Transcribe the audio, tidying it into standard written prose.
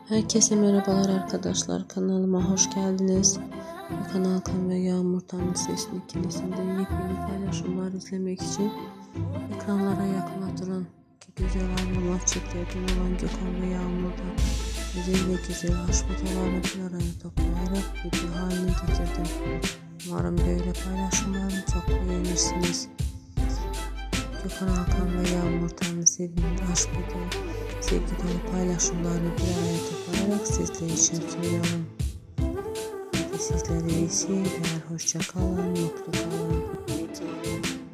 Herkese merhabalar arkadaşlar. Kanalıma hoş geldiniz. Kanal Kan ve Yağmur Tanrı Sesli ikilisinde yepyeni paylaşımlar izlemek için ekranlara yakın ki güzel anlamlar çeklerden olan Gökhan ve Yağmur'da güzel ve güzel aşk fotoğraflarını bir araya toplayarak video haline getirdim. Umarım böyle paylaşımlarımı çok beğenirsiniz. Gökhan Hakan ve Yağmur Tanrı sevgili aşk video sevgi dolu paylaşımlarını bir araya toplayarak sizler için sunuyorum. Hadi sizlere iyi seyirler, hoşça kalın, mutlu kalın.